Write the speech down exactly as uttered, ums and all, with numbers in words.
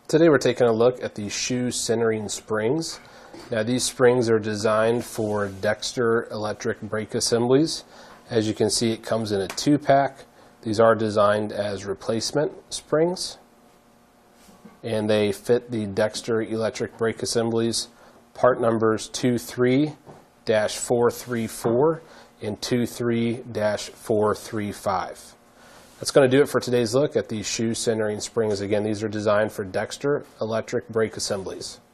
Today we're taking a look at the shoe centering springs. Now these springs are designed for Dexter electric brake assemblies. As you can see, it comes in a two-pack. These are designed as replacement springs, and they fit the Dexter electric brake assemblies part numbers two three dash four three four and two three dash four three five. That's going to do it for today's look at these shoe centering springs. Again, these are designed for Dexter electric brake assemblies.